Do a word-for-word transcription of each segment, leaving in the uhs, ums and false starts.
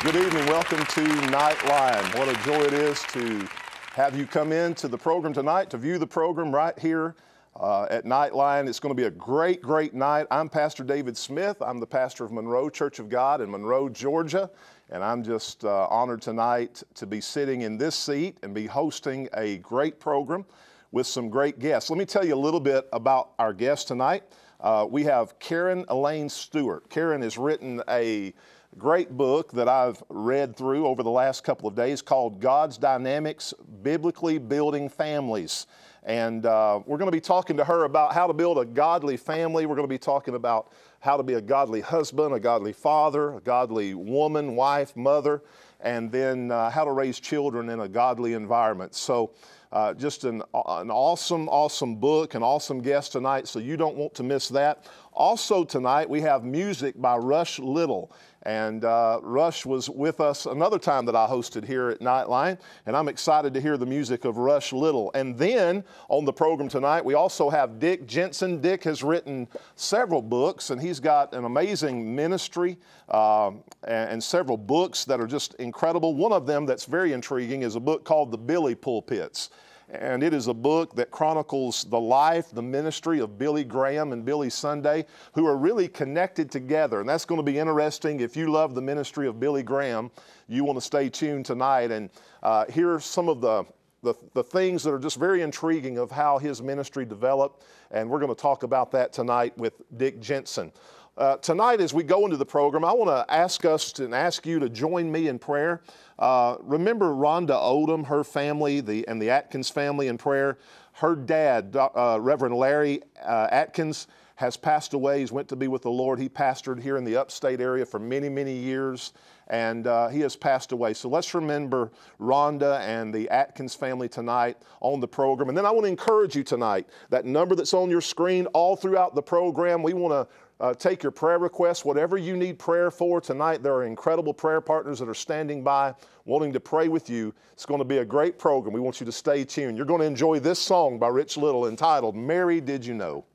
Good evening. Welcome to Nightline. What a joy it is to have you come in to the program tonight, to view the program right here uh, at Nightline. It's going to be a great, great night. I'm Pastor David Smith. I'm the pastor of Monroe Church of God in Monroe, Georgia. And I'm just uh, honored tonight to be sitting in this seat and be hosting a great program with some great guests. Let me tell you a little bit about our guest tonight. Uh, we have Karen Elaine Stewart. Karen has written a great book that I've read through over the last couple of days called God's Dynamics, Biblically Building Families. And uh, we're going to be talking to her about how to build a godly family. We're going to be talking about how to be a godly husband, a godly father, a godly woman, wife, mother, and then uh, how to raise children in a godly environment. So uh, just an, an awesome, awesome book, an awesome guest tonight, so you don't want to miss that. Also tonight, we have music by Rush Little. And uh, Rush was with us another time that I hosted here at Nightline, and I'm excited to hear the music of Rush Little. And then on the program tonight, we also have Dick Jensen. Dick has written several books, and he's got an amazing ministry uh, and, and several books that are just incredible. One of them that's very intriguing is a book called The Billy Pulpits. And it is a book that chronicles the life, the ministry of Billy Graham and Billy Sunday, who are really connected together. And that's going to be interesting. If you love the ministry of Billy Graham, you want to stay tuned tonight and uh, hear some of the, the, the things that are just very intriguing of how his ministry developed. And we're going to talk about that tonight with Dick Jensen. Uh, tonight, as we go into the program, I want to ask us to, and ask you to join me in prayer. Uh, remember Rhonda Odom, her family, the, and the Atkins family in prayer. Her dad, uh, Reverend Larry uh, Atkins, has passed away. He's went to be with the Lord. He pastored here in the upstate area for many, many years, and uh, he has passed away. So let's remember Rhonda and the Atkins family tonight on the program. And then I want to encourage you tonight, that number that's on your screen all throughout the program, we want to Uh, take your prayer requests, whatever you need prayer for tonight. There are incredible prayer partners that are standing by wanting to pray with you. It's going to be a great program. We want you to stay tuned. You're going to enjoy this song by Rich Little entitled, Mary, Did You Know?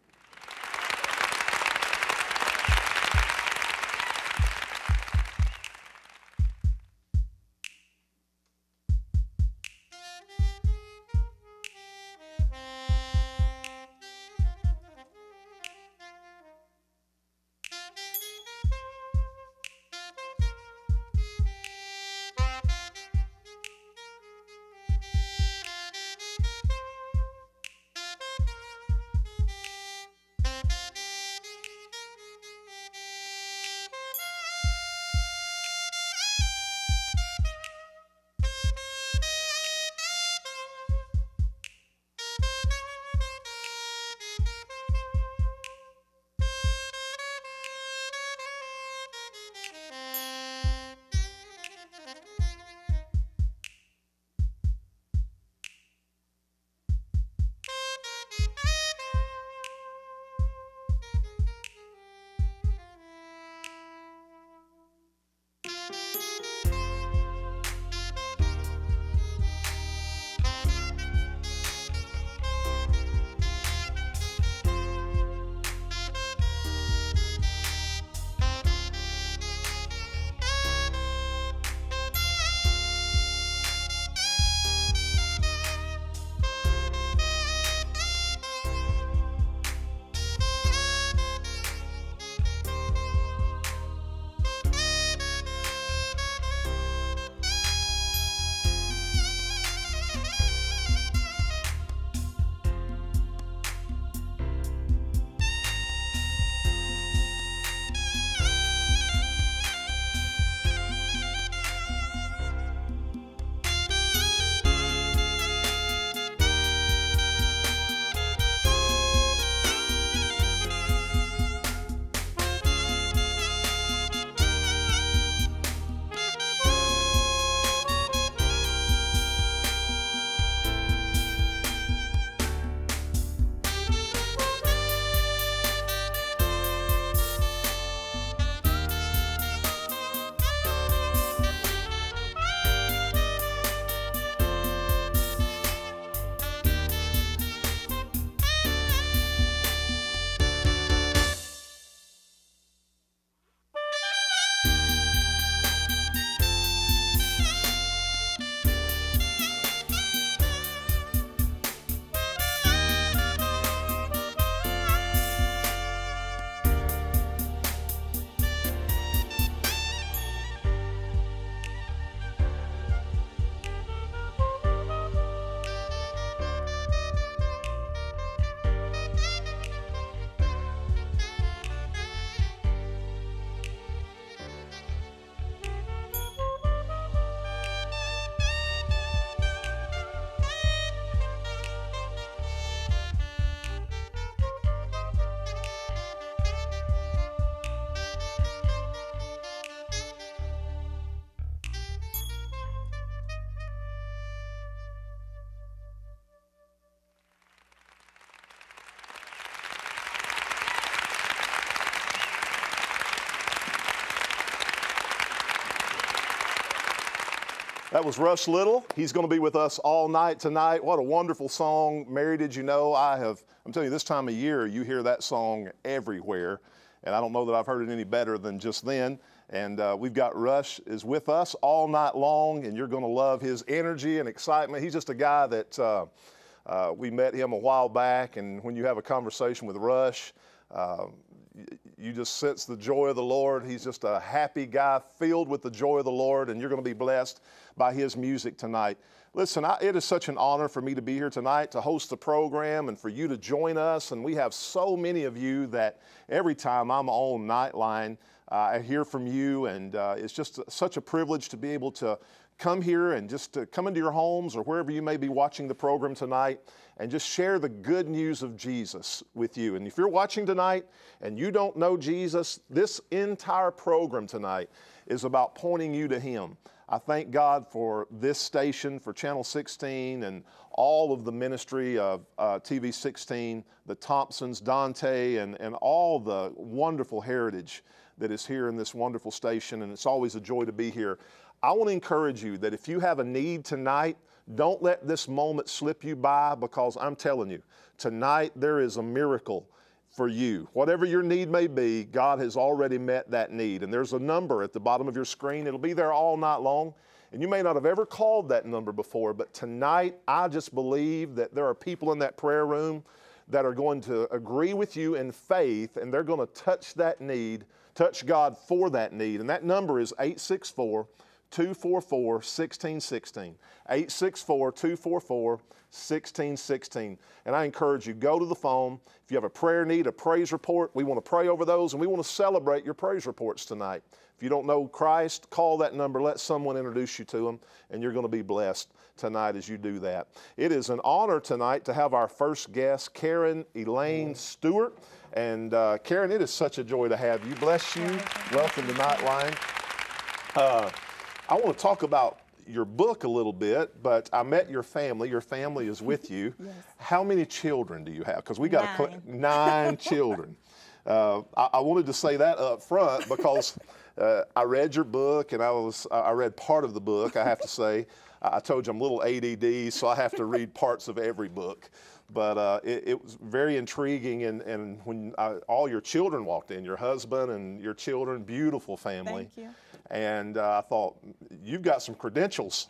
That was Rush Little. He's going to be with us all night tonight. What a wonderful song. Mary, did you know I have, I'm telling you, this time of year, you hear that song everywhere. And I don't know that I've heard it any better than just then. And uh, we've got Rush is with us all night long, and you're going to love his energy and excitement. He's just a guy that uh, uh, we met him a while back, and when you have a conversation with Rush, uh, you just sense the joy of the Lord. He's just a happy guy filled with the joy of the Lord, and you're going to be blessed by his music tonight. Listen, I, it is such an honor for me to be here tonight to host the program and for you to join us. And we have so many of you that every time I'm on Nightline, uh, I hear from you, and uh, it's just such a privilege to be able to come here and just to come into your homes or wherever you may be watching the program tonight and just share the good news of Jesus with you. And if you're watching tonight and you don't know Jesus, this entire program tonight is about pointing you to him. I thank God for this station, for Channel sixteen, and all of the ministry of uh, T V sixteen, the Thompsons, Dante, and, and all the wonderful heritage that is here in this wonderful station, and it's always a joy to be here. I want to encourage you that if you have a need tonight, don't let this moment slip you by, because I'm telling you, tonight there is a miracle for you. Whatever your need may be, God has already met that need. And there's a number at the bottom of your screen. It'll be there all night long. And you may not have ever called that number before, but tonight I just believe that there are people in that prayer room that are going to agree with you in faith, and they're going to touch that need, touch God for that need. And that number is eight six four, two four four, one six one six, eight six four, two four four, one six one six. And I encourage you, go to the phone. If you have a prayer need, a praise report, we want to pray over those, and we want to celebrate your praise reports tonight. If you don't know Christ, call that number, let someone introduce you to him, and you're going to be blessed tonight as you do that. It is an honor tonight to have our first guest, Karen Elaine Stewart. And uh, Karen, it is such a joy to have you. Bless you. Welcome to Nightline. Uh, I want to talk about your book a little bit, but I met your family. Your family is with you. Yes. How many children do you have? Because we got nine, nine children. Uh, I, I wanted to say that up front because uh, I read your book, and I was I read part of the book. I have to say, I told you I'm a little A D D, so I have to read parts of every book. But uh, it, it was very intriguing, and, and when I, all your children walked in, your husband and your children, beautiful family. Thank you. And uh, I thought, you've got some credentials.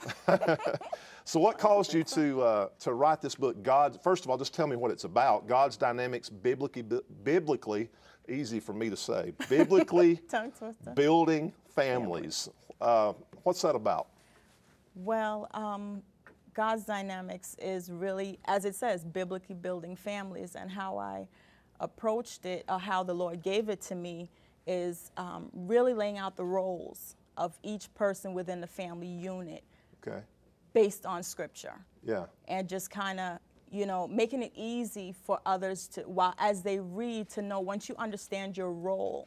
So what caused you to uh, to write this book? God, first of all, just tell me what it's about. God's Dynamics, biblically, biblically, easy for me to say, biblically building families. Uh, what's that about? Well, um, God's Dynamics is really, as it says, biblically building families, and how I approached it, or how the Lord gave it to me, is um, really laying out the roles of each person within the family unit. Okay. Based on Scripture. Yeah. And just kind of, you know, making it easy for others to, while as they read, to know once you understand your role.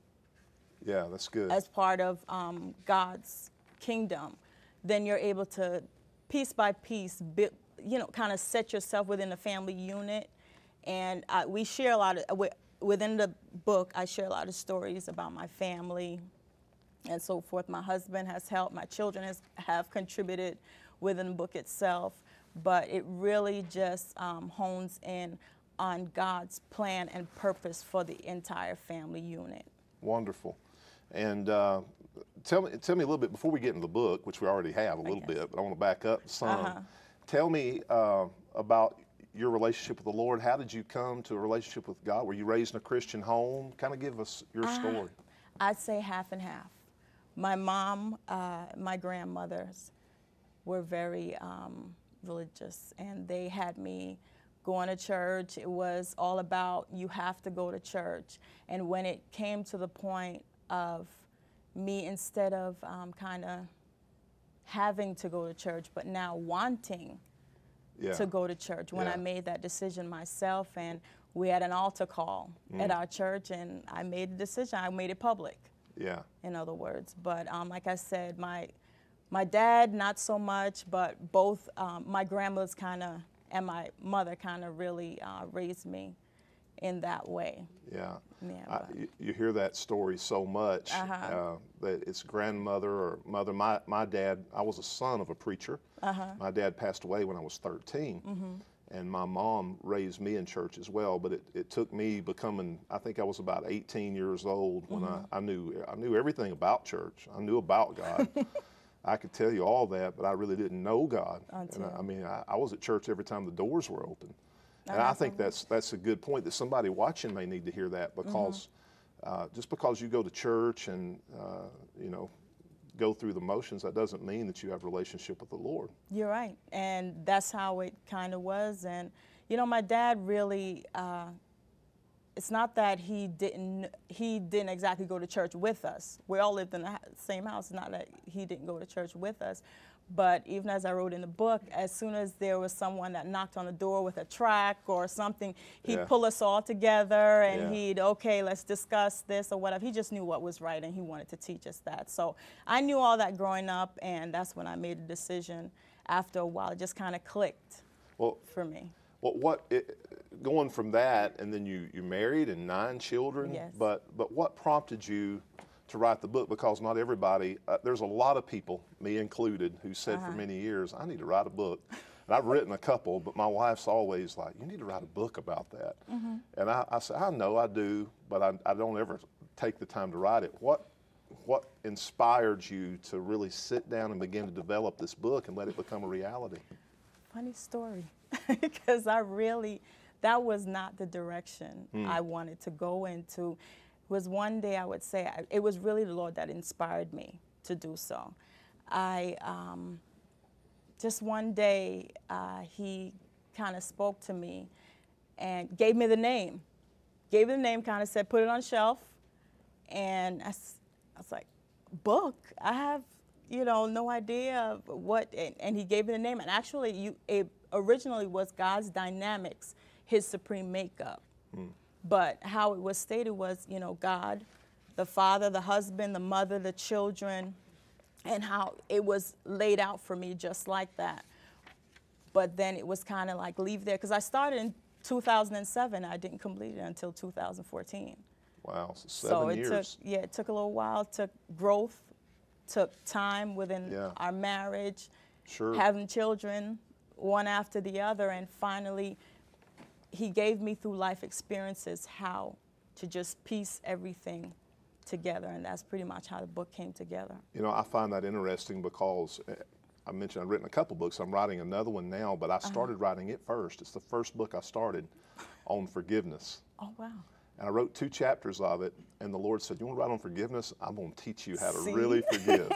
Yeah, that's good. As part of um, God's kingdom, then you're able to, piece by piece, bi you know, kind of set yourself within the family unit. And I, we share a lot of, within the book, I share a lot of stories about my family and so forth. My husband has helped. My children has, have contributed within the book itself. But it really just um, hones in on God's plan and purpose for the entire family unit. Wonderful. And uh, tell me, tell me a little bit, before we get into the book, which we already have a little bit, but I want to back up some. Uh-huh. Tell me uh, about your relationship with the Lord. How did you come to a relationship with God? Were you raised in a Christian home? Kind of give us your story. Uh, I'd say half and half. My mom, uh, my grandmothers were very um, religious, and they had me going to church. It was all about, you have to go to church. And when it came to the point of me, instead of um, kind of having to go to church, but now wanting yeah. to go to church, when yeah. I made that decision myself, and we had an altar call mm. at our church, and I made the decision, I made it public. Yeah. In other words, but um, like I said, my my dad not so much, but both um, my grandmother's kind of and my mother kind of really uh, raised me in that way. Yeah. Yeah, I, but- you, you hear that story so much, Uh-huh. uh, that it's grandmother or mother. My, my dad, I was a son of a preacher. Uh-huh. My dad passed away when I was thirteen. Mm-hmm. And my mom raised me in church as well, but it, it took me becoming, I think I was about eighteen years old when Mm-hmm. I, I knew I knew everything about church. I knew about God. I could tell you all that, but I really didn't know God. Until. And I, I mean, I, I was at church every time the doors were open. Oh, And I that's think amazing. that's that's a good point, that somebody watching may need to hear that, because uh, just because you go to church and uh, you know, go through the motions, that doesn't mean that you have a relationship with the Lord. You're right, and that's how it kind of was. And you know, my dad really, uh, it's not that he didn't he didn't exactly go to church with us. We all lived in the ha- same house. It's not that he didn't go to church with us, but even as I wrote in the book, as soon as there was someone that knocked on the door with a tract or something, he'd Yeah. pull us all together and Yeah. he'd, okay, let's discuss this or whatever. He just knew what was right, and he wanted to teach us that. So I knew all that growing up, and that's when I made a decision. After a while, it just kind of clicked Well, for me. Well, what it, going from that, and then you you married and nine children. Yes. But but what prompted you to write the book? Because not everybody. Uh, there's a lot of people, me included, who said Uh-huh. for many years, I need to write a book. And I've written a couple, but my wife's always like, you need to write a book about that. Mm-hmm. And I, I say, I know I do, but I, I don't ever take the time to write it. What what inspired you to really sit down and begin to develop this book and let it become a reality? Funny story, because I really, that was not the direction Hmm. I wanted to go into. It was one day, I would say, I, it was really the Lord that inspired me to do so. I, um, just one day, uh, he kind of spoke to me and gave me the name. Gave me the name, kind of said, put it on shelf. And I, s- I was like, book? I have, you know, no idea what, and, and he gave me the name. And actually, you, it originally was God's Dynamics, His Supreme Makeup. Hmm. But how it was stated was, you know, God, the father, the husband, the mother, the children, and how it was laid out for me just like that. But then it was kind of like leave there, because I started in two thousand seven. I didn't complete it until two thousand fourteen. Wow, so So seven it years. took, yeah, it took a little while, took growth, took time within Yeah. our marriage, Sure. having children, one after the other, and finally, he gave me through life experiences how to just piece everything together, and that's pretty much how the book came together. You know, I find that interesting because uh, I mentioned I've written a couple books. I'm writing another one now, but I started writing it first. It's the first book I started on forgiveness. Oh, wow. And I wrote two chapters of it, and the Lord said, you want to write on forgiveness? I'm going to teach you how to See? really forgive.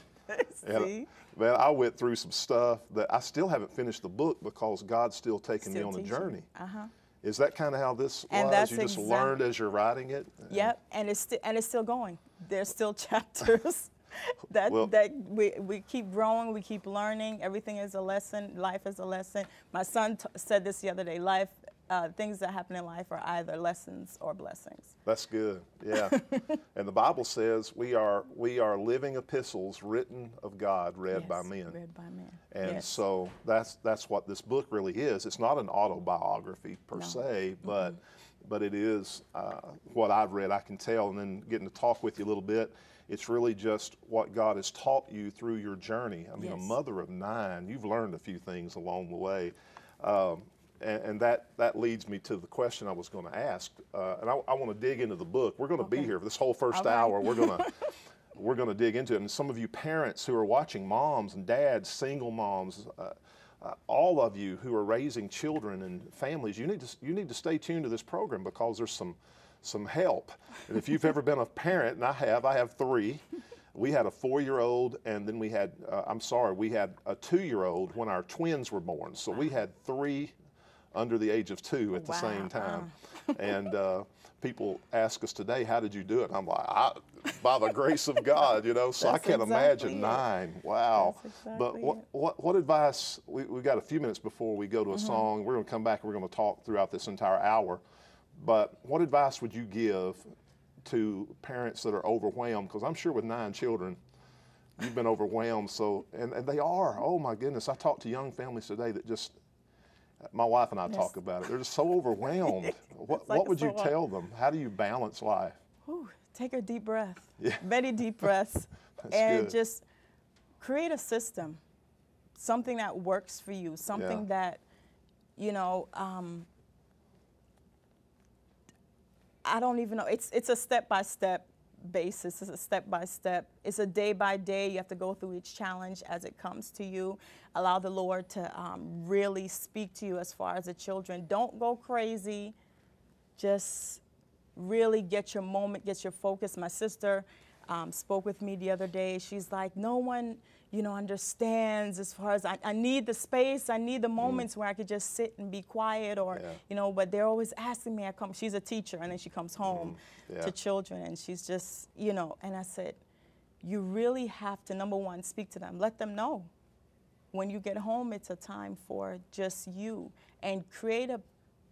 And, See? man, I went through some stuff that I still haven't finished the book because God's still taking Still me on a teaching. journey. Uh-huh. Is that kind of how this And was? that's You just exact- learned as you're writing it? Yep, and it's sti- and it's still going. There's still chapters that Well- that we we keep growing, we keep learning. Everything is a lesson. Life is a lesson. My son t- said this the other day. Life, uh, things that happen in life are either lessons or blessings. That's good, yeah. And the Bible says we are we are living epistles written of God, read by Yes, men. Read by men. And Yes. so that's that's what this book really is. It's not an autobiography per No. se, but but it is uh, what I've read. I can tell, and then getting to talk with you a little bit. It's really just what God has taught you through your journey. I mean, a Yes. mother of nine, you've learned a few things along the way. Um, and, and that, that leads me to the question I was going to ask. Uh, and I, I want to dig into the book. We're going to be Okay. here for this whole first All right. hour. We're going to we're going to dig into it. And some of you parents who are watching, moms and dads, single moms, uh, uh, all of you who are raising children and families, you need to you need to stay tuned to this program because there's some some help. And if you've ever been a parent, and I have, I have three. We had a four-year-old, and then we had, uh, I'm sorry, we had a two-year-old when our twins were born. So we had three under the age of two at the Wow. same time. And uh, people ask us today, how did you do it? And I'm like, I, by the grace of God, you know, so I That's can't exactly imagine it. nine. Wow. That's But exactly what, it. what, what advice, we, we've got a few minutes before we go to a Mm-hmm. song. We're going to come back and we're going to talk throughout this entire hour. But what advice would you give to parents that are overwhelmed? Because I'm sure with nine children, you've been overwhelmed. So, and, and they are, oh my goodness. I talked to young families today that just, My wife and I Yes. talk about it. They're just so overwhelmed. What, like what would so you hard. tell them? How do you balance life? Whew, take a deep breath, Yeah. many deep breaths, That's and good. just create a system, something that works for you, something Yeah. that, you know, um, I don't even know. It's it's a step by step basis. It's a step by step. It's a day by day. You have to go through each challenge as it comes to you. Allow the Lord to um, really speak to you as far as the children. Don't go crazy. Just really get your moment, get your focus. My sister um, spoke with me the other day. She's like, no one, you know, understands as far as I, I need the space. I need the moments mm. where I could just sit and be quiet or, yeah. you know, but they're always asking me. I come, she's a teacher, and then she comes home mm. yeah. to children, and she's just, you know, and I said, you really have to, number one, speak to them. Let them know. When you get home, it's a time for just you, and create a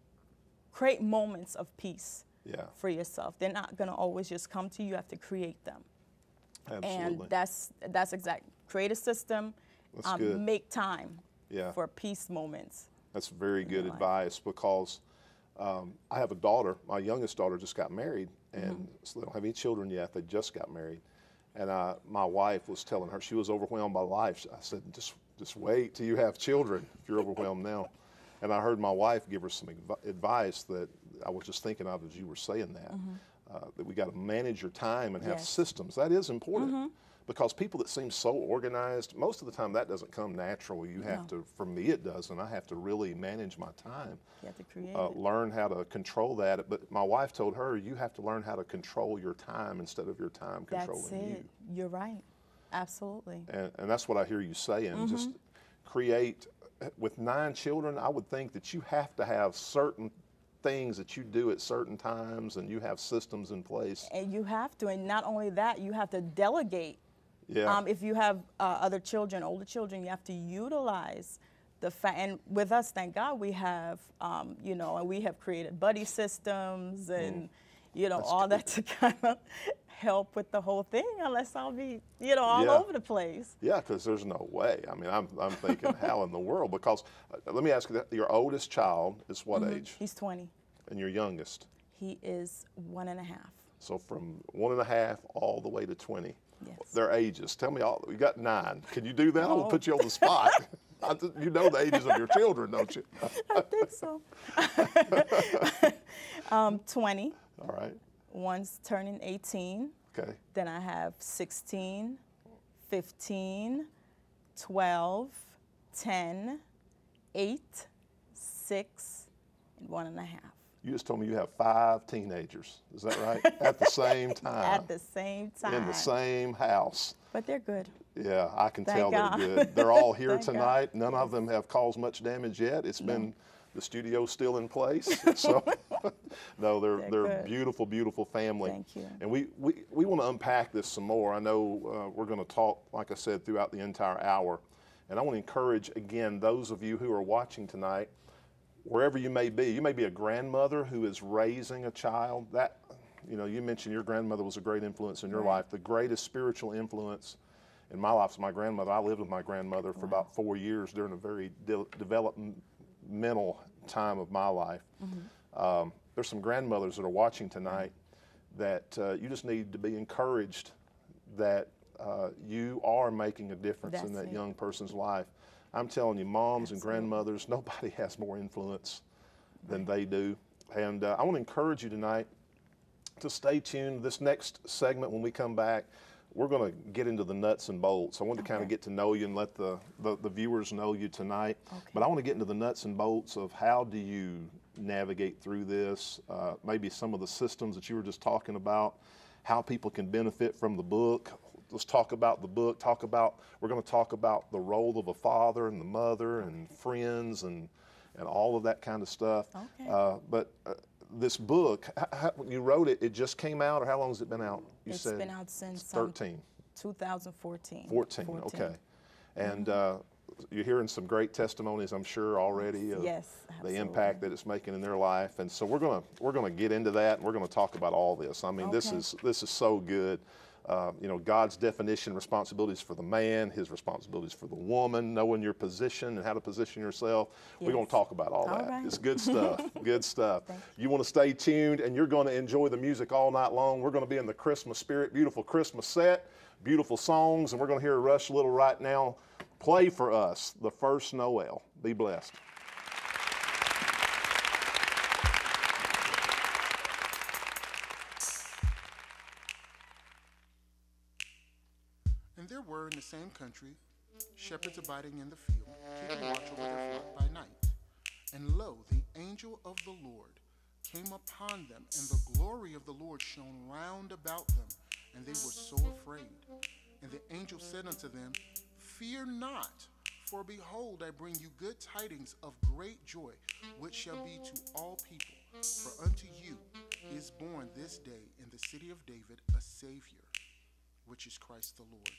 create moments of peace. Yeah. For yourself. They're not going to always just come to you. You have to create them. Absolutely. And that's that's exact. Create a system. That's um, good. Make time yeah. for peace moments. That's very good advice, because um, I have a daughter. My youngest daughter just got married, and mm-hmm. so they don't have any children yet. They just got married. And I, my wife was telling her, she was overwhelmed by life. I said, just, just wait till you have children if you're overwhelmed now. And I heard my wife give her some advice that I was just thinking of as you were saying that, mm-hmm. uh, that we got to manage your time and have yes. systems. That is important, mm-hmm. because people that seem so organized, most of the time that doesn't come natural. You have no. to, for me it doesn't. I have to really manage my time. You have to create uh, it. Learn how to control that. But my wife told her, you have to learn how to control your time instead of your time controlling that's it. you. You're right. Absolutely. And, and that's what I hear you saying. Mm-hmm. Just create. With nine children, I would think that you have to have certain things that you do at certain times, and you have systems in place. And you have to, and not only that, you have to delegate. Yeah. Um, if you have uh, other children, older children, you have to utilize the fact. And with us, thank God, we have, um, you know, and we have created buddy systems and, mm. you know, That's all good. That to kind of help with the whole thing, unless I'll be, you know, all yeah. over the place. Yeah, because there's no way. I mean, I'm, I'm thinking, how in the world? Because uh, let me ask you, that your oldest child is what mm-hmm. age? He's twenty. And your youngest? He is one and a half. So from one and a half all the way to twenty. Yes. Their ages. Tell me all. You got nine. Can you do that? Oh. I'll put you on the spot. I, you know the ages of your children, don't you? I think so. um, twenty. All right. One's turning eighteen. Okay. Then I have sixteen, fifteen, twelve, ten, eight, six, and one and a half. You just told me you have five teenagers. Is that right? At the same time. At the same time. In the same house. But they're good. Yeah, I can Thank tell God. they're good. They're all here Thank tonight. God. None of them have caused much damage yet. It's No. been, the studio's still in place. So, no, they're They're they're good. beautiful, beautiful family. Thank you. And we, we, we want to unpack this some more. I know uh, we're going to talk, like I said, throughout the entire hour. And I want to encourage, again, those of you who are watching tonight, wherever you may be, you may be a grandmother who is raising a child. That, you know, you mentioned your grandmother was a great influence in your Right. life. The greatest spiritual influence in my life is my grandmother. I lived with my grandmother for Wow. about four years during a very de- developmental time of my life. Mm-hmm. Um, there's some grandmothers that are watching tonight that uh, you just need to be encouraged that uh, you are making a difference That's in that it. young person's life. I'm telling you, moms Absolutely. and grandmothers, nobody has more influence than they do. And uh, I want to encourage you tonight to stay tuned. This next segment, when we come back, we're going to get into the nuts and bolts. I want to Okay. kind of get to know you and let the, the, the viewers know you tonight. Okay. But I want to get into the nuts and bolts of how do you navigate through this, uh, maybe some of the systems that you were just talking about, how people can benefit from the book. Let's talk about the book, talk about, we're going to talk about the role of a father and the mother and friends and, and all of that kind of stuff. Okay. Uh, but uh, this book, h- how, when you wrote it, it just came out, or how long has it been out? You It's said been out since thirteen. Um, two thousand fourteen. fourteen, okay. And uh, you're hearing some great testimonies, I'm sure, already of Yes, the absolutely. impact that it's making in their life. And so we're gonna we're gonna get into that, and we're gonna talk about all this. I mean, this Okay. is this is so good. uh, you know, God's definition, responsibilities for the man, his responsibilities for the woman, knowing your position and how to position yourself. Yes. We're going to talk about all, All that. right. It's good stuff, good stuff. Thank You want to stay tuned, and you're going to enjoy the music all night long. We're going to be in the Christmas spirit, beautiful Christmas set, beautiful songs, and we're going to hear Rush Little right now play for us the first Noel. Be blessed. And there were in the same country shepherds abiding in the field, keeping watch over their flock by night. And lo, the angel of the Lord came upon them, and the glory of the Lord shone round about them, and they were so afraid. And the angel said unto them, Fear not, for behold, I bring you good tidings of great joy, which shall be to all people. For unto you is born this day in the city of David a Savior, which is Christ the Lord.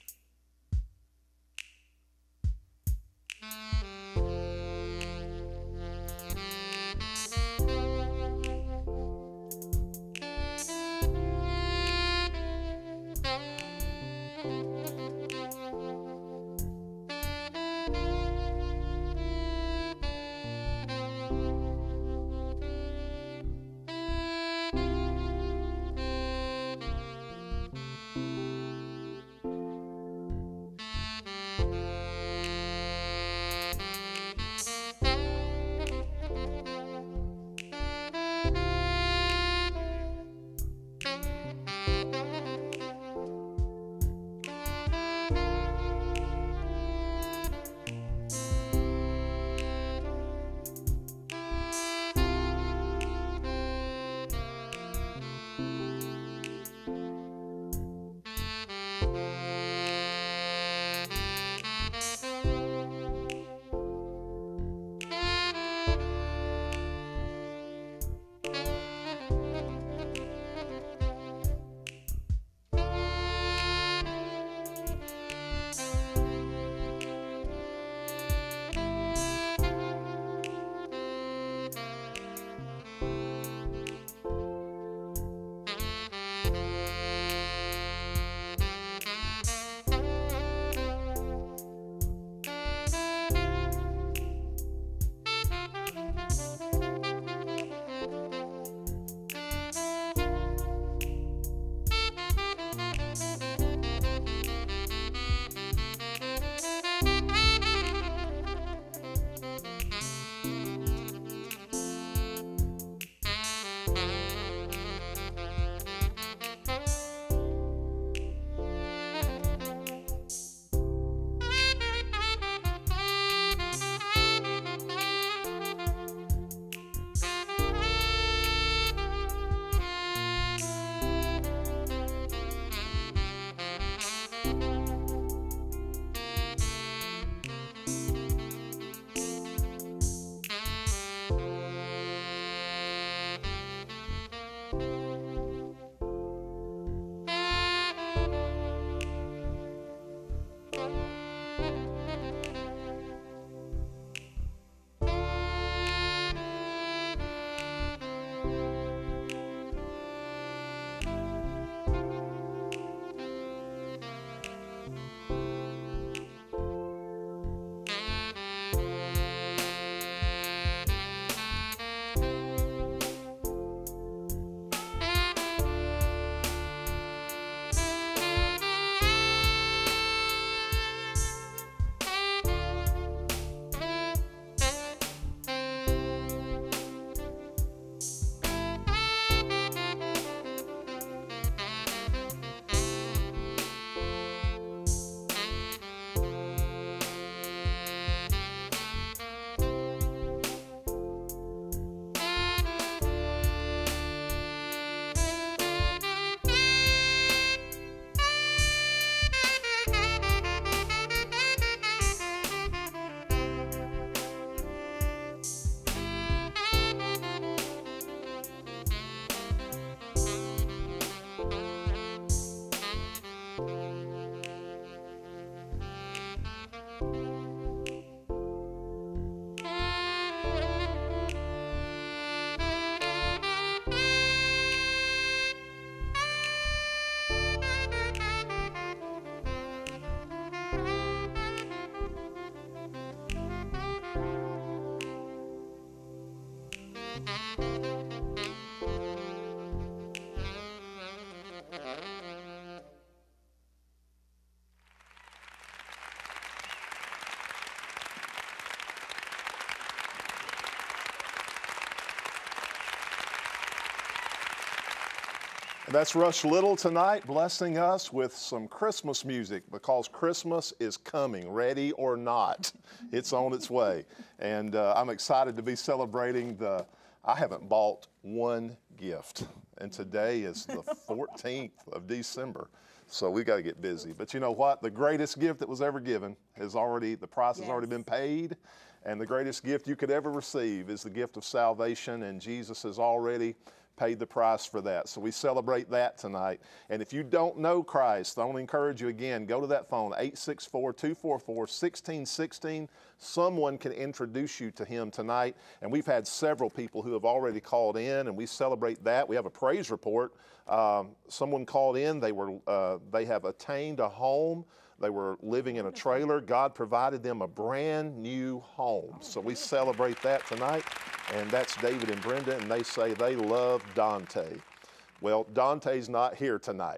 That's Rush Little tonight, blessing us with some Christmas music, because Christmas is coming, ready or not. It's on its way. And uh, I'm excited to be celebrating the, I haven't bought one gift. And today is the fourteenth of December. So we got to get busy. But you know what? The greatest gift that was ever given has already, the price has Yes. already been paid. And the greatest gift you could ever receive is the gift of salvation. And Jesus has already paid the price for that. So we celebrate that tonight. And if you don't know Christ, I want to encourage you again, go to that phone, eight six four, two four four, one six one six. Someone can introduce you to him tonight. And we've had several people who have already called in, and we celebrate that. We have a praise report. Um, someone called in. They were uh, they have attained a home. They were living in a trailer. God provided them a brand new home. So we celebrate that tonight. And that's David and Brenda, and they say they love Dante. Well, Dante's not here tonight.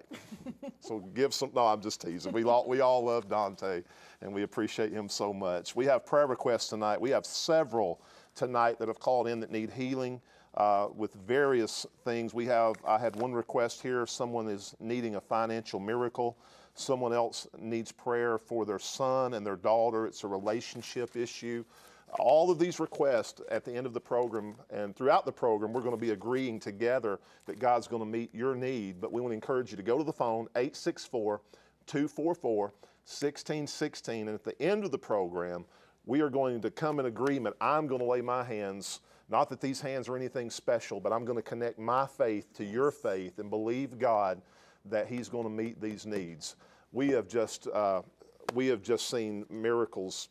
So give some, no, I'm just teasing. We all, we all love Dante, and we appreciate him so much. We have prayer requests tonight. We have several tonight that have called in that need healing uh, with various things. We have, I had one request here. Someone is needing a financial miracle. Someone else needs prayer for their son and their daughter. It's a relationship issue. All of these requests at the end of the program and throughout the program, we're going to be agreeing together that God's going to meet your need. But we want to encourage you to go to the phone, eight six four, two four four, one six one six. And at the end of the program, we are going to come in agreement. I'm going to lay my hands, not that these hands are anything special, but I'm going to connect my faith to your faith and believe God that he's going to meet these needs. We have just, uh, we have just seen miracles,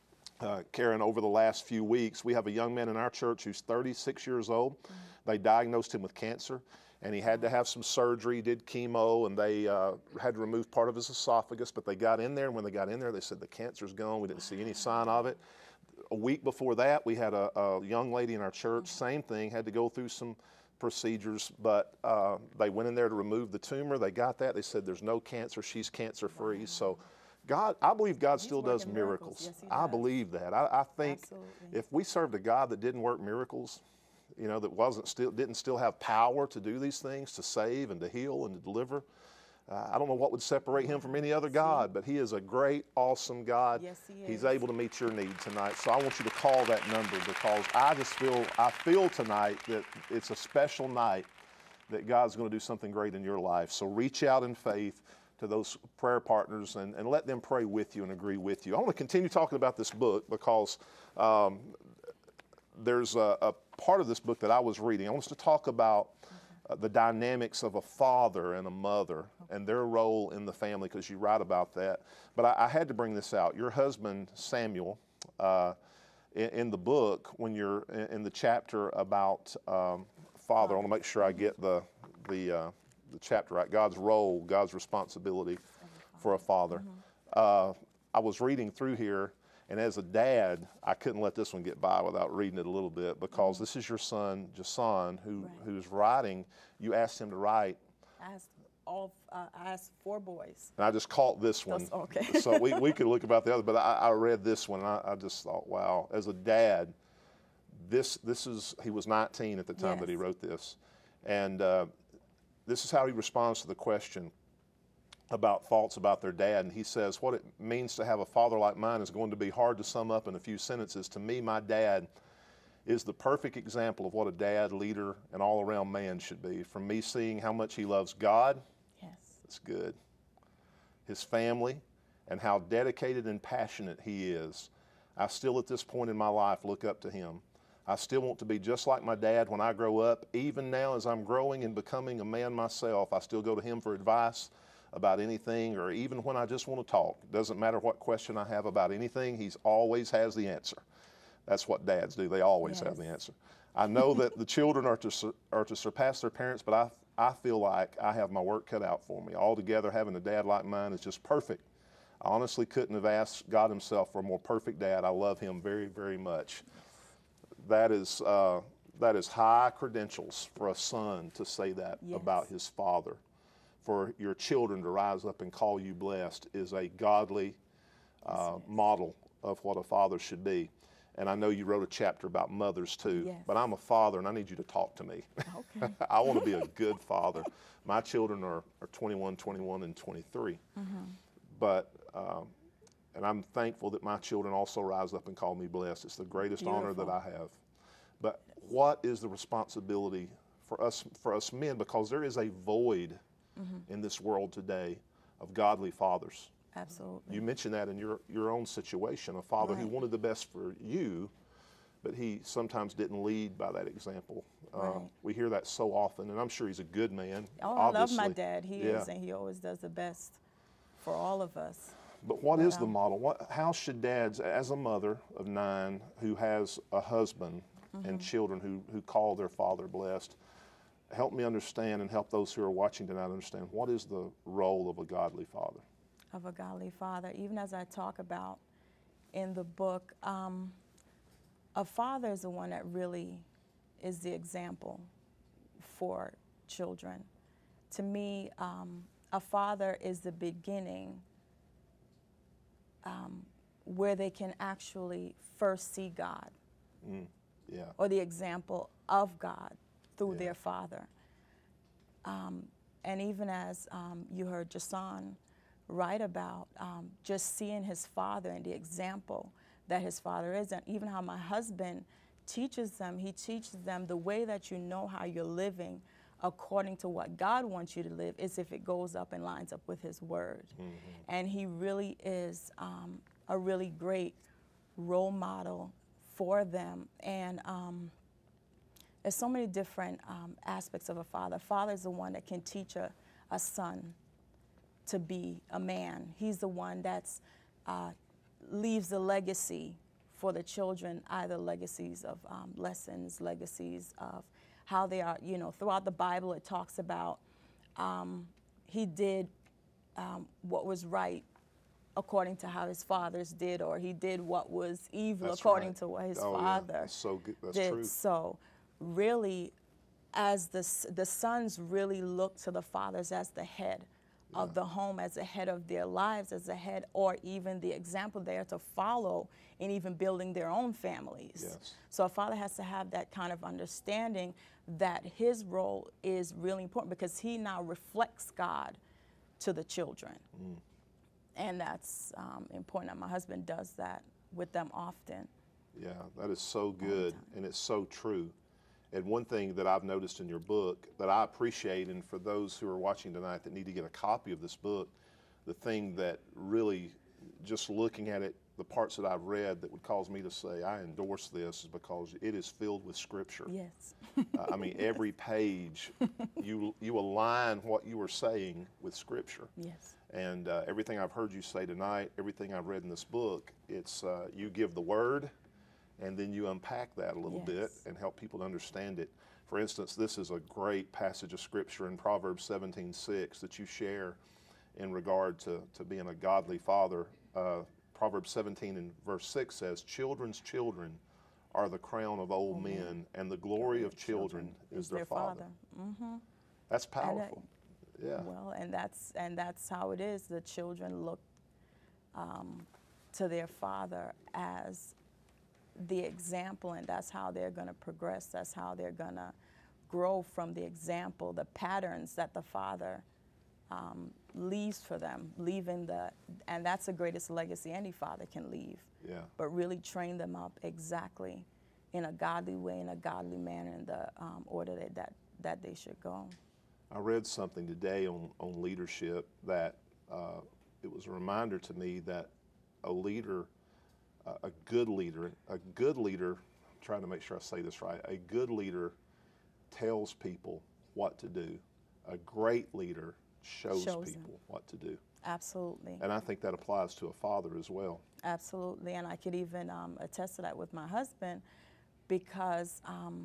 Uh, Karen, over the last few weeks. We have a young man in our church who's thirty-six years old. Mm-hmm. They diagnosed him with cancer, and he had to have some surgery, did chemo, and they uh, had to remove part of his esophagus, but they got in there, and when they got in there, they said the cancer's gone. We didn't see any sign of it. A week before that, we had a, a young lady in our church, mm-hmm. same thing, had to go through some procedures, but uh, they went in there to remove the tumor. They got that. They said there's no cancer. She's cancer-free. Wow. So God, I believe God He's still does miracles. miracles. Yes, he I does. believe that. I, I think Absolutely. if we served a God that didn't work miracles, you know, that wasn't still didn't still have power to do these things, to save and to heal and to deliver, uh, I don't know what would separate him from any other God. But he is a great, awesome God. Yes, he is. He's able to meet your need tonight. So I want you to call that number, because I just feel I feel tonight that it's a special night, that God's going to do something great in your life. So reach out in faith to those prayer partners and, and let them pray with you and agree with you. I want to continue talking about this book, because um, there's a, a part of this book that I was reading. I want us to talk about uh, the dynamics of a father and a mother and their role in the family, because you write about that. But I, I had to bring this out. Your husband, Samuel, uh, in, in the book, when you're in, in the chapter about um, father, I want to make sure I get the, the uh, the chapter right, God's role, God's responsibility for a father. Mm-hmm. uh, I was reading through here, and as a dad, I couldn't let this one get by without reading it a little bit, because mm-hmm. this is your son, Jason, who, right. who's writing. You asked him to write. I asked, all, uh, I asked four boys. And I just caught this one. That's okay. So we, we could look about the other, but I, I read this one, and I, I just thought, wow, as a dad, this, this is, he was nineteen at the time yes. that he wrote this. And uh, this is how he responds to the question about thoughts about their dad. And he says, what it means to have a father like mine is going to be hard to sum up in a few sentences. To me, my dad is the perfect example of what a dad, leader, and all-around man should be. From me seeing how much he loves God, yes, that's good, his family, and how dedicated and passionate he is, I still at this point in my life look up to him. I still want to be just like my dad when I grow up. Even now, as I'm growing and becoming a man myself, I still go to him for advice about anything, or even when I just want to talk. It doesn't matter what question I have about anything, he's always has the answer. That's what dads do. They always yes. have the answer. I know that the children are to sur are to surpass their parents, but I, I feel like I have my work cut out for me. Altogether, having a dad like mine is just perfect. I honestly couldn't have asked God himself for a more perfect dad. I love him very, very much. That is, uh, that is high credentials for a son to say that yes. about his father. For your children to rise up and call you blessed is a godly uh, model of what a father should be. And I know you wrote a chapter about mothers too, Yes. but I'm a father and I need you to talk to me. Okay. I want to be a good father. My children are, are twenty-one, twenty-one, and twenty-three. Mm-hmm. But, um, and I'm thankful that my children also rise up and call me blessed. It's the greatest Beautiful. honor that I have. But what is the responsibility for us, for us men? Because there is a void mm-hmm. in this world today of godly fathers. Absolutely. You mentioned that in your, your own situation, a father Right. who wanted the best for you, but he sometimes didn't lead by that example. Right. Uh, we hear that so often, and I'm sure he's a good man. Oh, obviously. I love my dad. He Yeah. is, and he always does the best for all of us. But what But, is the um, model? What, how should dads, as a mother of nine who has a husband mm-hmm. and children who, who call their father blessed, help me understand and help those who are watching tonight understand what is the role of a godly father? Of a godly father, even as I talk about in the book, um, a father is the one that really is the example for children. To me, um, a father is the beginning um, where they can actually first see God Mm, yeah. or the example of God through Yeah. their father. Um, and even as um, you heard Jason write about um, just seeing his father and the example that his father is, and even how my husband teaches them, he teaches them the way that you know how you're living according to what God wants you to live is if it goes up and lines up with his word. Mm-hmm. And he really is um, a really great role model for them. And um, there's so many different um, aspects of a father. Father is the one that can teach a, a son to be a man. He's the one that's uh, leaves the legacy for the children, either legacies of um, lessons, legacies of how they are, you know, throughout the Bible it talks about um, he did um, what was right according to how his fathers did, or he did what was evil That's according right. to what his Oh, yeah. father That's so good. That's did. true. So really, as the, s- the sons really look to the fathers as the head of Yeah. the home, as the head of their lives, as the head, or even the example there to follow in even building their own families. Yes. So a father has to have that kind of understanding that his role is really important because he now reflects God to the children. Mm. And that's um, important. And my husband does that with them often. Yeah, that is so good, and it's so true. And one thing that I've noticed in your book that I appreciate, and for those who are watching tonight that need to get a copy of this book, the thing that really, just looking at it, the parts that I've read that would cause me to say I endorse this is because it is filled with scripture. Yes. uh, I mean, every page, you you align what you are saying with scripture. Yes. And uh, everything I've heard you say tonight, everything I've read in this book, it's uh, you give the word, and then you unpack that a little Yes. bit and help people to understand it. For instance, this is a great passage of scripture in Proverbs seventeen six that you share in regard to, to being a godly father. Uh, Proverbs seventeen and verse six says, "Children's children are the crown of old Old men, men. and the glory of children, is their, father." Mm-hmm. That's powerful. Yeah. Well, and that's and that's how it is. The children look um, to their father as the example, and that's how they're going to progress. That's how they're going to grow from the example, the patterns that the father um, leaves for them, leaving the, and that's the greatest legacy any father can leave. Yeah. But really train them up exactly in a godly way, in a godly manner, in the um, order that, that that they should go. I read something today on, on leadership that uh, it was a reminder to me that a leader, uh, a good leader, a good leader, I'm trying to make sure I say this right, a good leader tells people what to do. A great leader shows, Shows people them. what to do. Absolutely. And I think that applies to a father as well. Absolutely, and I could even um, attest to that with my husband because um,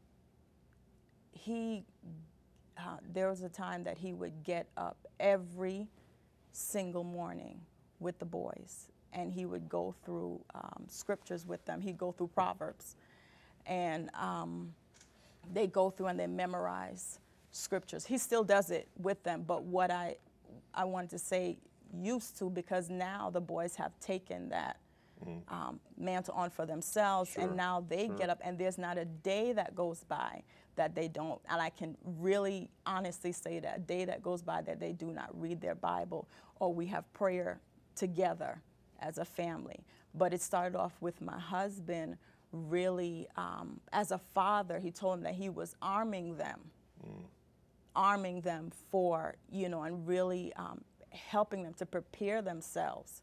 he, uh, there was a time that he would get up every single morning with the boys, and he would go through um, scriptures with them. He'd go through Proverbs, and um, they go through and they memorize scriptures. He still does it with them, but what I, I wanted to say used to, because now the boys have taken that mm. um, mantle on for themselves, Sure. and now they Sure. get up, and there's not a day that goes by that they don't, and I can really honestly say that a day that goes by that they do not read their Bible, or we have prayer together as a family. But it started off with my husband really, um, as a father, he told them that he was arming them, mm. arming them for, you know, and really um, helping them to prepare themselves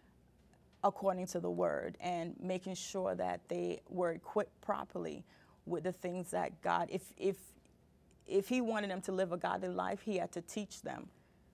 according to the word, and making sure that they were equipped properly with the things that God, if, if, if he wanted them to live a godly life, he had to teach them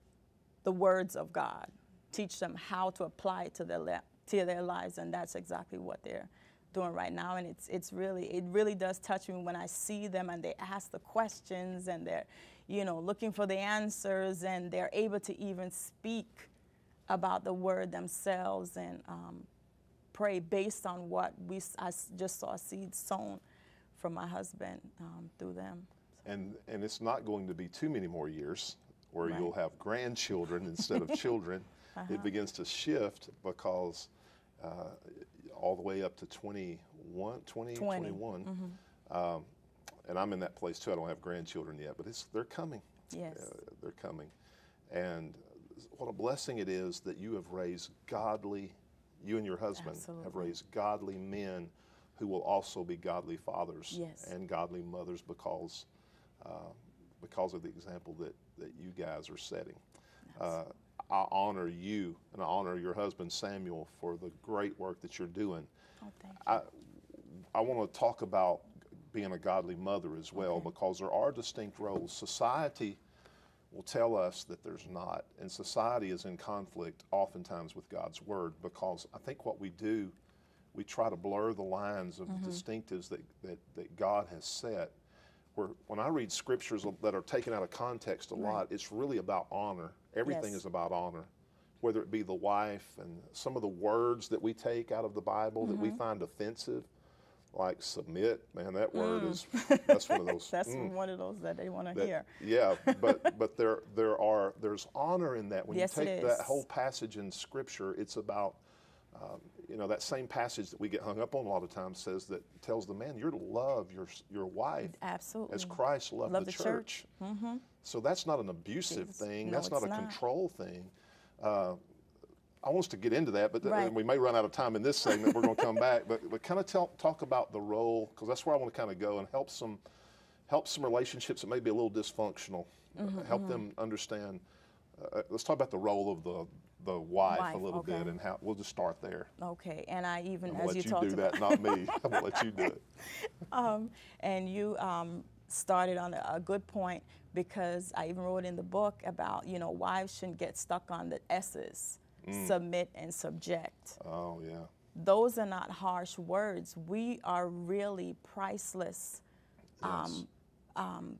the words of God, teach them how to apply it to their, li- to their lives, and that's exactly what they're doing right now. And it's, it's really, it really does touch me when I see them and they ask the questions, and they're, you know, looking for the answers, and they're able to even speak about the word themselves, and um, pray based on what we, I just saw seeds sown from my husband um, through them. And, and it's not going to be too many more years where Right. you'll have grandchildren instead of children. Uh-huh. It begins to shift because uh, all the way up to twenty-one, twenty, twenty. twenty-one. Mm-hmm. Um, and I'm in that place too. I don't have grandchildren yet, but it's, they're coming. Yes. Uh, they're coming. And what a blessing it is that you have raised godly, you and your husband Absolutely. have raised godly men who will also be godly fathers Yes. and godly mothers, because uh, because of the example that, that you guys are setting. Uh, I honor you, and I honor your husband Samuel for the great work that you're doing. Oh, thank you. I, I want to talk about being a godly mother as well, Okay. because there are distinct roles. Society will tell us that there's not, and society is in conflict oftentimes with God's word, because I think what we do, we try to blur the lines of Mm-hmm. the distinctives that, that, that God has set. Where when I read scriptures that are taken out of context a Right. lot, it's really about honor. Everything Yes. is about honor, whether it be the wife, and some of the words that we take out of the Bible Mm-hmm. that we find offensive, like submit. Man, that word is, that's one of those. That's mm, one of those that they want to that- hear. Yeah, but but there there are there's honor in that. When Yes, you it take that is. whole passage in Scripture, it's about um, you know, that same passage that we get hung up on a lot of times says that tells the man, you're to love your your wife Absolutely. as Christ loved Love the, the church. church. Mm-hmm. So that's not an abusive Jesus. thing. No, That's not it's a not. control thing. Uh, I want us to get into that, but th- Right. we may run out of time in this segment. We're going to come back, but but kind of tell, talk about the role, because that's where I want to kind of go, and help some help some relationships that may be a little dysfunctional. Mm-hmm, uh, help mm-hmm. them understand. Uh, let's talk about the role of the the wife, Wife, a little okay. bit, and how we'll just start there. Okay, and I even, I'm as gonna let you you, talked do about, that, not me. I'm gonna let you do it. um, and you um, started on a, a good point, because I even wrote in the book about, you know, wives shouldn't get stuck on the S's, Mm. submit and subject. Oh yeah. Those are not harsh words. We are really priceless. Yes. Um,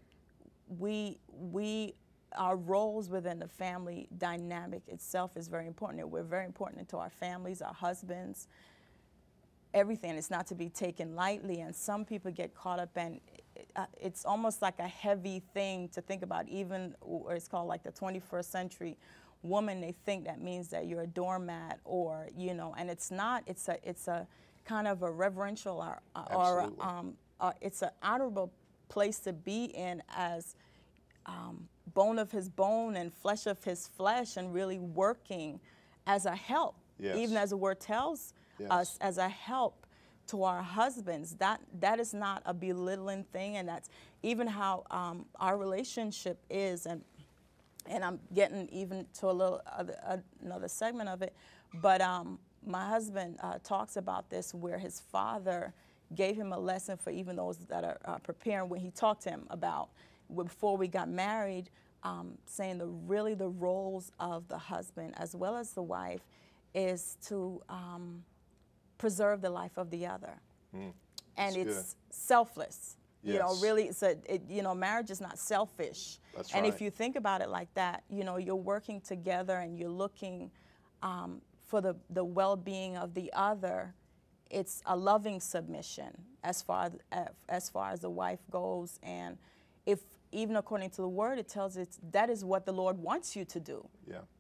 we we our roles within the family dynamic itself is very important. We're very important to our families, our husbands, everything. It's not to be taken lightly, and some people get caught up in uh, it's almost like a heavy thing to think about, even or it's called like the twenty-first century woman. They think that means that you're a doormat, or, you know, and it's not. It's a it's a kind of a reverential or, or Absolutely. um, uh, it's an honorable place to be in, as um, bone of his bone and flesh of his flesh, and really working as a help, Yes. even as the word tells Yes. us, as a help to our husbands. That that is not a belittling thing, and that's even how um, our relationship is. And and I'm getting even to a little other, uh, another segment of it, but um, my husband uh, talks about this, where his father gave him a lesson for even those that are uh, preparing, when he talked to him about before we got married, um, saying the really the roles of the husband as well as the wife is to um, preserve the life of the other. Mm. And That's it's good. selfless. You know, Yes. really, it's a, it, you know, marriage is not selfish. That's and right. if you think about it like that, you know, you're working together and you're looking um, for the, the well-being of the other. It's a loving submission as far as, as far as the wife goes. And if even according to the word, it tells us that is what the Lord wants you to do. Yeah.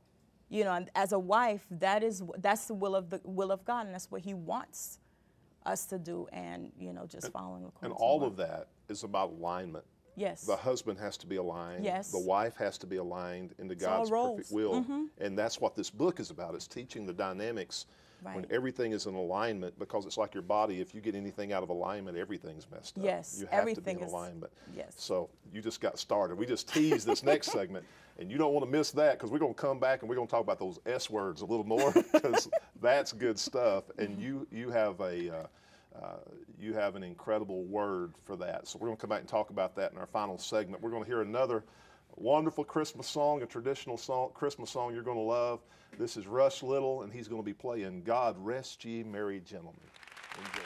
you know, and as a wife, that is that's the will of the will of God, and that's what He wants us to do, and you know, just and, following according and to all the of that is about alignment. Yes. The husband has to be aligned. Yes. The wife has to be aligned into It's all God's roles. perfect will. Mm-hmm. And that's what this book is about. It's teaching the dynamics Right. when everything is in alignment, because it's like your body. If you get anything out of alignment, everything's messed up. Yes, You have everything to be in is- alignment. yes. So you just got started. We just teased this next segment, and you don't want to miss that, because we're going to come back and we're going to talk about those S words a little more, because that's good stuff. And you you have a uh, uh, you have an incredible word for that. So we're going to come back and talk about that in our final segment. We're going to hear another wonderful Christmas song, a traditional song, Christmas song you're going to love. This is Rush Little, and he's going to be playing God Rest Ye Merry Gentlemen. Enjoy.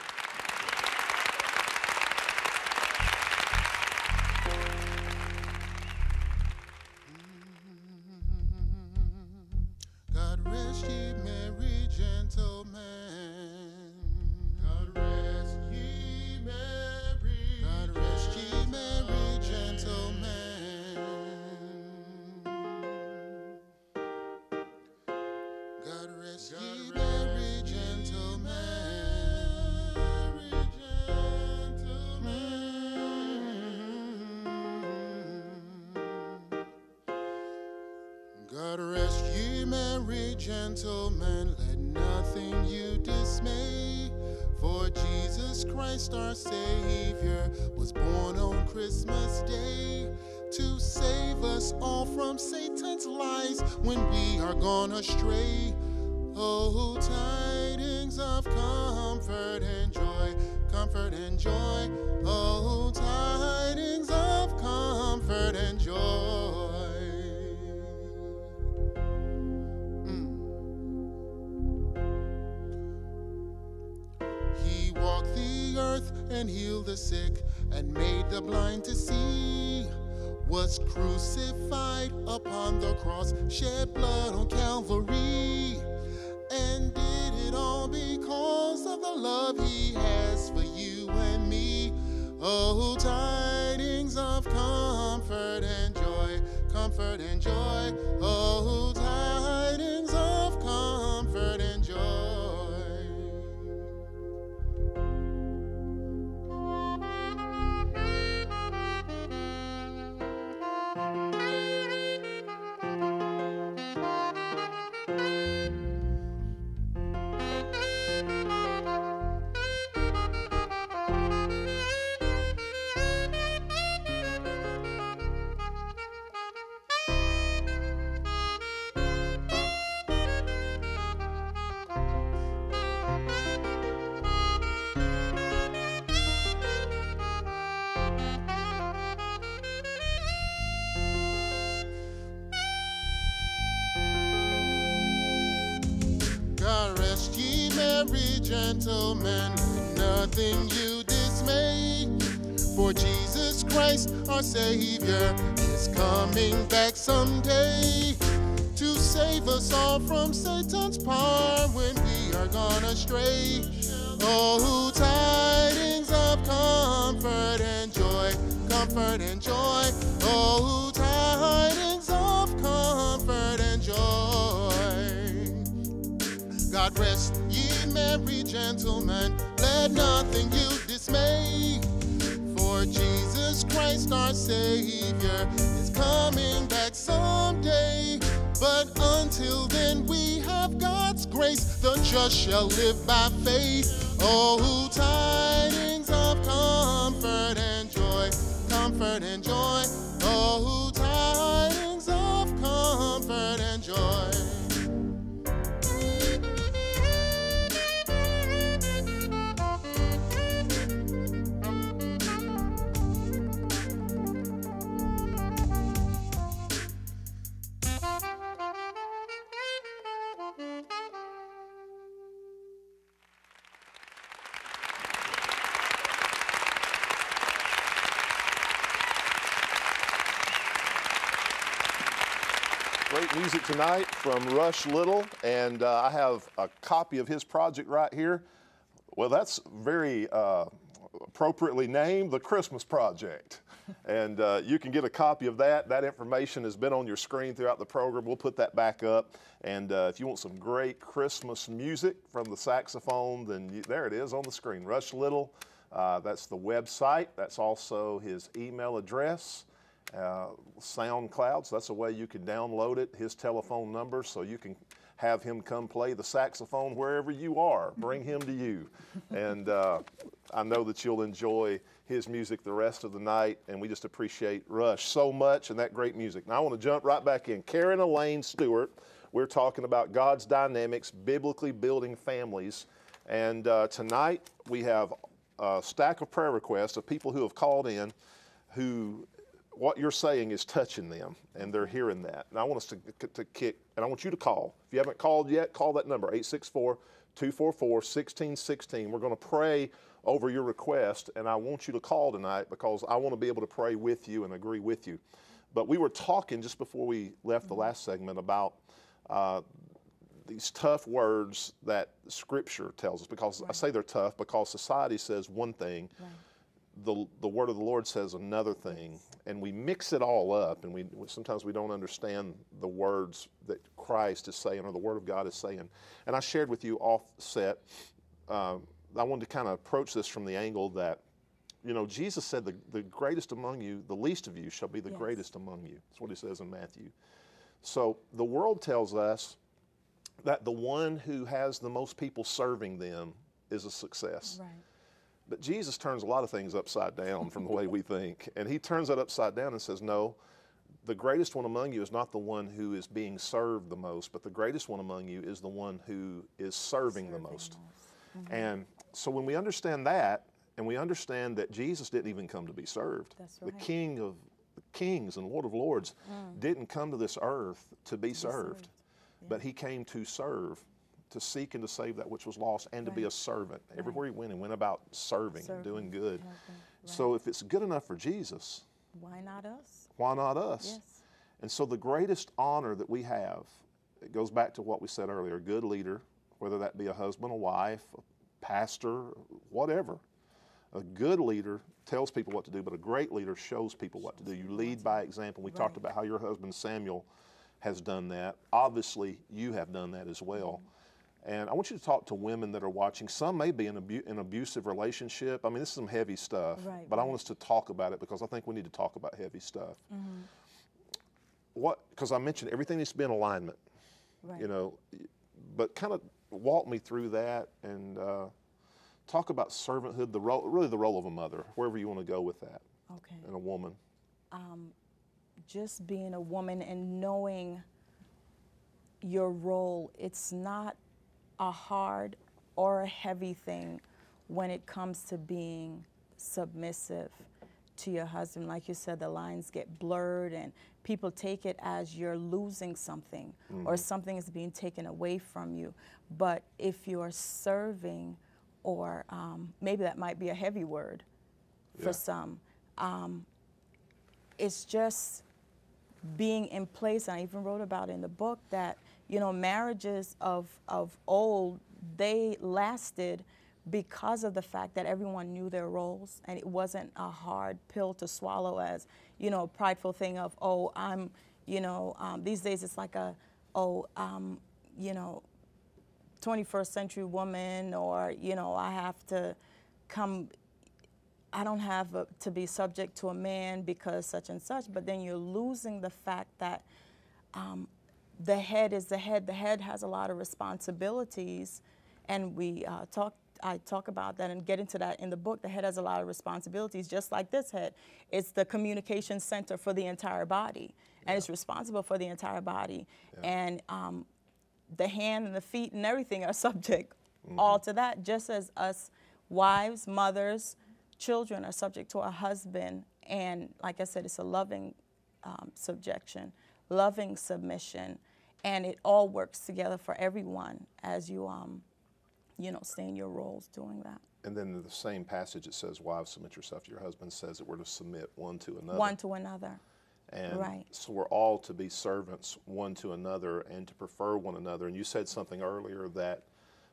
God rest ye merry gentlemen. God rest ye merry. God rest ye merry gentlemen. God rest ye merry gentlemen. Merry gentlemen. God rest ye merry gentlemen, let nothing you dismay. For Jesus Christ our Savior was born on Christmas Day to save us all from Satan's lies when we are gone astray. Oh, tidings of comfort and joy, comfort and joy. Oh, tidings of comfort and joy. He walked the earth and healed the sick and made the blind to see. Was crucified upon the cross, shed blood on Calvary, and did it all because of the love He has for you and me. Oh, tidings of comfort and joy, comfort and joy. Oh, tidings of comfort and joy. God rest ye merry gentlemen, nothing you dismay. For Jesus Christ our Savior is coming back someday to save us all from Satan's power when we are gone astray. Oh, tidings of comfort and joy, comfort and joy. Oh, tidings of comfort and joy. God rest ye merry gentlemen, let nothing you dismay. For Jesus Christ our Savior is coming back someday. But until then we have God's grace, the just shall live by faith. Oh, tidings of comfort and joy, comfort and joy. Oh, tidings of comfort and joy. Great music tonight from Rush Little, and uh, I have a copy of his project right here. Well, that's very uh, appropriately named, The Christmas Project. And uh, you can get a copy of that. That information has been on your screen throughout the program. We'll put that back up. And uh, if you want some great Christmas music from the saxophone, then you, there it is on the screen. Rush Little, uh, that's the website. That's also his email address. Uh, SoundCloud, so that's a way you can download it, his telephone number, so you can have him come play the saxophone wherever you are. Bring him to you. And uh, I know that you'll enjoy his music the rest of the night, and we just appreciate Rush so much and that great music. Now I want to jump right back in. Karen Elaine Stewart, we're talking about God's dynamics, biblically building families. And uh, tonight we have a stack of prayer requests of people who have called in who what you're saying is touching them, and they're hearing that. And I want us to, to kick, and I want you to call. If you haven't called yet, call that number, eight six four, two four four, one six one six. We're going to pray over your request, and I want you to call tonight because I want to be able to pray with you and agree with you. But we were talking just before we left the last segment about uh, these tough words that Scripture tells us, because right. I say they're tough because society says one thing, right. The, the word of the Lord says another thing, and we mix it all up, and we sometimes we don't understand the words that Christ is saying or the Word of God is saying. And I shared with you offset, uh, I wanted to kind of approach this from the angle that, you know, Jesus said the, the greatest among you, the least of you shall be the yes. greatest among you. That's what he says in Matthew. So the world tells us that the one who has the most people serving them is a success. Right. But Jesus turns a lot of things upside down from the way we think. And he turns that upside down and says, no, the greatest one among you is not the one who is being served the most, but the greatest one among you is the one who is serving, serving the most. Mm-hmm. And so when we understand that, and we understand that Jesus didn't even come to be served. That's right. The King of the Kings and Lord of Lords mm. didn't come to this earth to be, be served, served. Yeah. But he came to serve, to seek and to save that which was lost, and right. to be a servant. Right. Everywhere he went, he went about serving, serving. and doing good. Right. So if it's good enough for Jesus, why not us? Why not us? Yes. And so the greatest honor that we have, it goes back to what we said earlier, a good leader, whether that be a husband, a wife, a pastor, whatever. A good leader tells people what to do, but a great leader shows people what to do. You lead by example. We right. talked about how your husband Samuel has done that. Obviously, you have done that as well. Mm-hmm. And I want you to talk to women that are watching. Some may be in abu- an abusive relationship. I mean, this is some heavy stuff, right, but right. I want us to talk about it because I think we need to talk about heavy stuff. Mm-hmm. What? Because I mentioned everything needs to be in alignment, right. you know, but kind of walk me through that and uh, talk about servanthood, the role, really the role of a mother, wherever you want to go with that, okay. and a woman. Um, just being a woman and knowing your role, it's not a hard or a heavy thing when it comes to being submissive to your husband. Like you said, the lines get blurred and people take it as you're losing something mm-hmm. or something is being taken away from you. But if you're serving, or um, maybe that might be a heavy word yeah. for some, um, it's just being in place. I even wrote about in the book that, you know, marriages of, of old, they lasted because of the fact that everyone knew their roles, and it wasn't a hard pill to swallow as, you know, a prideful thing of, oh, I'm, you know, um, these days it's like a, oh, um, you know, twenty-first century woman, or, you know, I have to come, I don't have a, to be subject to a man because such and such, but then you're losing the fact that um, the head is the head. The head has a lot of responsibilities, and we uh, talk. I talk about that and get into that in the book. The head has a lot of responsibilities, just like this head. It's the communication center for the entire body, and yeah. it's responsible for the entire body. Yeah. And um, the hand and the feet and everything are subject mm-hmm. all to that, just as us wives, mothers, children are subject to our husband. And like I said, it's a loving um, subjection, loving submission, and it all works together for everyone as you, um, you know, stay in your roles doing that. And then in the same passage it says, wives, submit yourself to your husband, says that we're to submit one to another. One to another. And right. so we're all to be servants one to another and to prefer one another. And you said something earlier that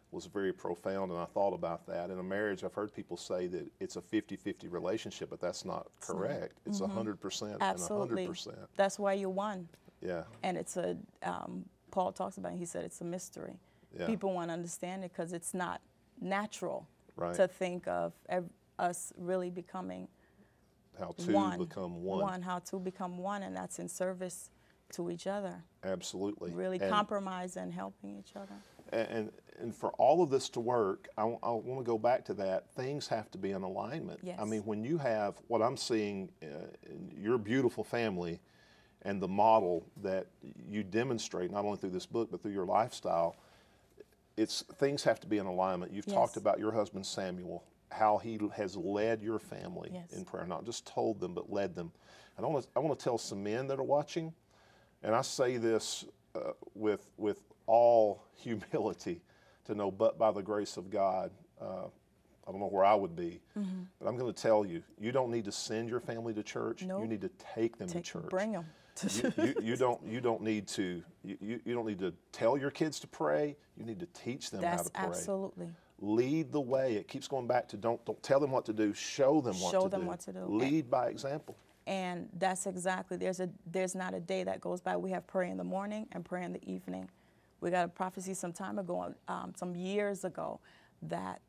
was very profound, and I thought about that. In a marriage, I've heard people say that it's a fifty fifty relationship, but that's not correct. It's one hundred percent and Absolutely. one hundred percent. That's why you're one. Yeah. And it's a, um, Paul talks about it, he said it's a mystery. Yeah. People want to understand it because it's not natural Right. to think of ev- us really becoming How to one, become one. one, how to become one, and that's in service to each other. Absolutely. Really and, compromise and helping each other. And, and for all of this to work, I, I want to go back to that. Things have to be in alignment. Yes. I mean, when you have what I'm seeing uh, in your beautiful family and the model that you demonstrate, not only through this book, but through your lifestyle, it's things have to be in alignment. You've Yes. talked about your husband, Samuel, how he has led your family Yes. in prayer, not just told them, but led them. And I want to, I want to tell some men that are watching, and I say this uh, with, with all humility, to know but by the grace of God, uh, I don't know where I would be, mm-hmm. but I'm going to tell you, you don't need to send your family to church. Nope. You need to take them Take, to church. Bring them. you, you, you don't you don't need to you, you don't need to tell your kids to pray. You need to teach them That's how to pray. absolutely. Lead the way. It keeps going back to don't don't tell them what to do. Show them what Show to them do. what to do. Lead by example. And that's exactly, there's a there's not a day that goes by. We have prayer in the morning and prayer in the evening. We got a prophecy some time ago, um, some years ago, that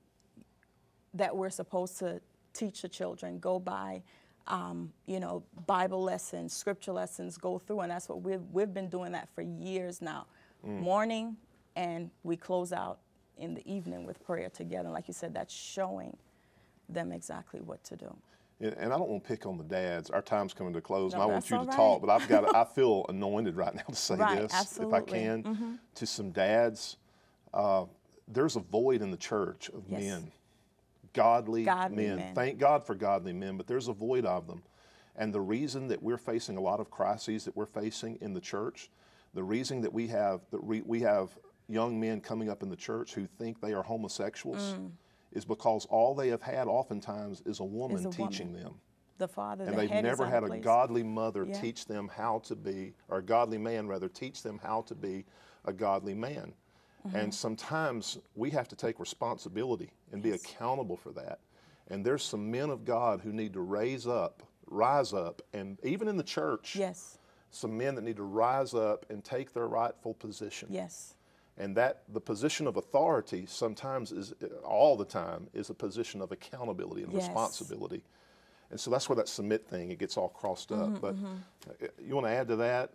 that we're supposed to teach the children, go by, um, you know, Bible lessons, scripture lessons, go through, and that's what we've we've been doing that for years now. Mm. Morning, and we close out in the evening with prayer together. And like you said, that's showing them exactly what to do. And I don't want to pick on the dads. Our time's coming to close, No, and I want that's you to all right. talk, but I've got to, I feel anointed right now to say Right, this, absolutely. if I can, Mm-hmm. to some dads. Uh, there's a void in the church of Yes. men, godly, Godly men. men. Thank God for godly men, but there's a void of them. And the reason that we're facing a lot of crises that we're facing in the church, the reason that we have that we, we have young men coming up in the church who think they are homosexuals Mm. is because all they have had oftentimes is a woman Is a teaching woman. them. The father, And the they've head never is out had of a place. godly mother Yeah. teach them how to be, or a godly man rather, teach them how to be a godly man. Mm-hmm. And sometimes we have to take responsibility and be Yes. accountable for that. And there's some men of God who need to raise up, rise up, and even in the church, Yes, some men that need to rise up and take their rightful position. yes, And that the position of authority sometimes is, all the time, is a position of accountability and Yes. responsibility. And so that's where that submit thing, it gets all crossed up. Mm-hmm, But uh, you want to add to that?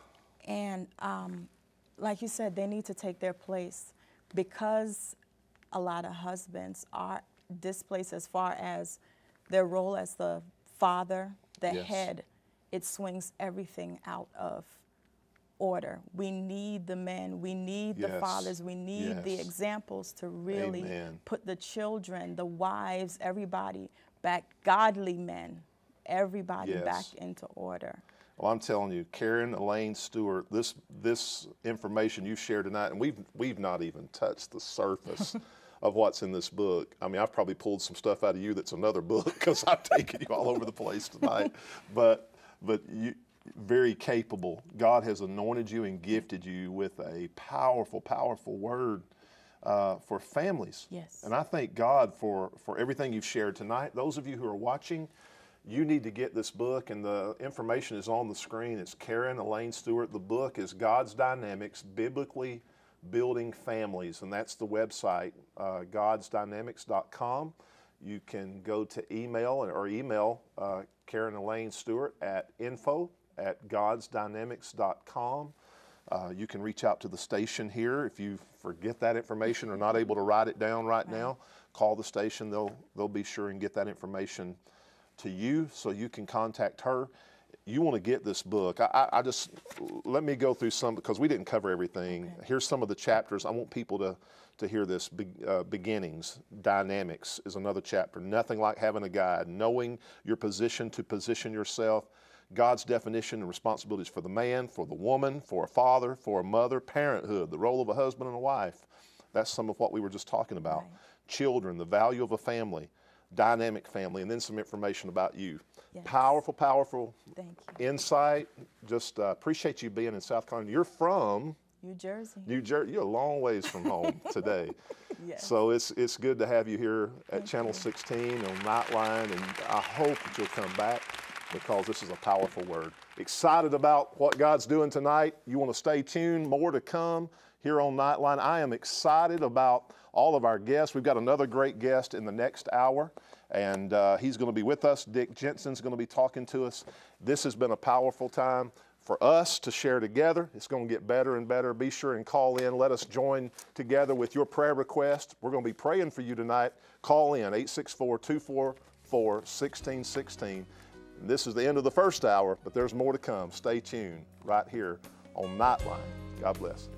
and um, like you said, they need to take their place, because a lot of husbands are displaced as far as their role as the father, the Yes. head. It swings everything out of order. We need the men, we need the Yes. fathers, we need the Yes. examples to really Amen. put the children, the wives, everybody back, godly men, everybody Yes. back into order. Well, I'm telling you, Karen Elaine Stewart, this this information you shared tonight, and we've we've not even touched the surface of what's in this book. I mean, I've probably pulled some stuff out of you that's another book, because I've taken you all over the place tonight. But but you very capable. God has anointed you and gifted you with a powerful, powerful word uh, for families. Yes. And I thank God for for everything you've shared tonight. Those of you who are watching, you need to get this book, and the information is on the screen. It's Karen Elaine Stewart. The book is God's Dynamics, Biblically Building Families, and that's the website, uh, gods dynamics dot com. You can go to email or email uh, Karen Elaine Stewart at info at gods dynamics dot com. Uh, you can reach out to the station here if you forget that information or not able to write it down right, right. now. Call the station; they'll they'll be sure and get that information to you, so you can contact her. You want to get this book. I, I, I just, let me go through some, because we didn't cover everything. Okay. Here's some of the chapters. I want people to, to hear this. Be, uh, beginnings, dynamics is another chapter. Nothing like having a guide. Knowing your position to position yourself. God's definition and responsibilities for the man, for the woman, for a father, for a mother. Parenthood, the role of a husband and a wife. That's some of what we were just talking about. Right. Children, the value of a family. Dynamic family, and then some information about you. Yes. Powerful, powerful Thank you. insight. Just uh, appreciate you being in South Carolina. You're from New Jersey. New Jersey. You're a long ways from home today. Yes. So it's it's good to have you here at Channel sixteen on Nightline, and I hope that you'll come back because this is a powerful word. Excited about what God's doing tonight. You want to stay tuned, more to come here on Nightline. I am excited about all of our guests. We've got another great guest in the next hour, and uh, he's going to be with us. Dick Jensen's going to be talking to us. This has been a powerful time for us to share together. It's going to get better and better. Be sure and call in. Let us join together with your prayer request. We're going to be praying for you tonight. Call in, eight six four, two four four, one six one six. This is the end of the first hour, but there's more to come. Stay tuned right here on Nightline. God bless.